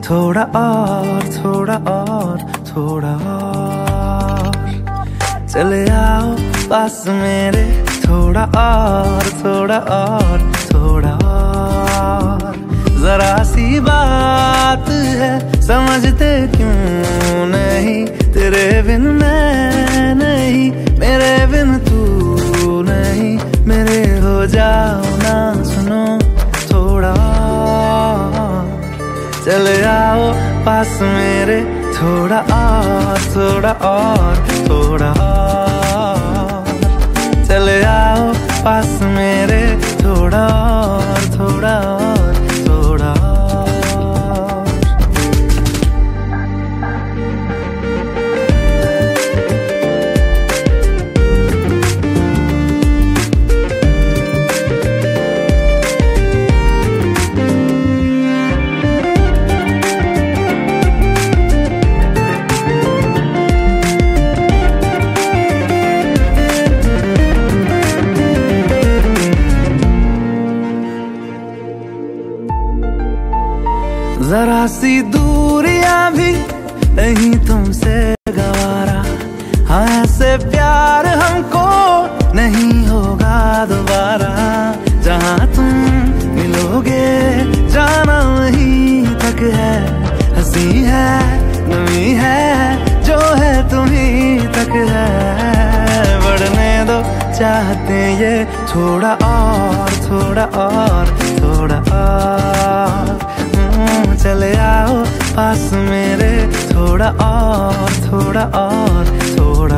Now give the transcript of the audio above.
थोड़ा और, थोड़ा और, थोड़ा और, चले आओ पास मेरे, थोड़ा और, थोड़ा और, थोड़ा और। जरा सी बात है समझते क्यों नहीं, तेरे बिन मैं नहीं, मेरे बिन तू नहीं, मेरे हो जाओ ना सुनो थोड़ा और, चले आओ पास मेरे, थोड़ा और, थोड़ा और, थोड़ा और, चले आओ पास मेरे, थोड़ा और, थोड़ा और, थोड़ा और। जरा सी दूरियां भी नहीं तुमसे गवारा, हाँ ऐसे प्यार हमको नहीं होगा दोबारा। जहाँ तुम मिलोगे जाना वहीं तक है, हंसी है नमी है जो है तुम्हीं तक है। बढ़ने दो चाहते ये थोड़ा और, थोड़ा और, थोड़ा और, चले आओ पास मेरे, थोड़ा और, थोड़ा और, थोड़ा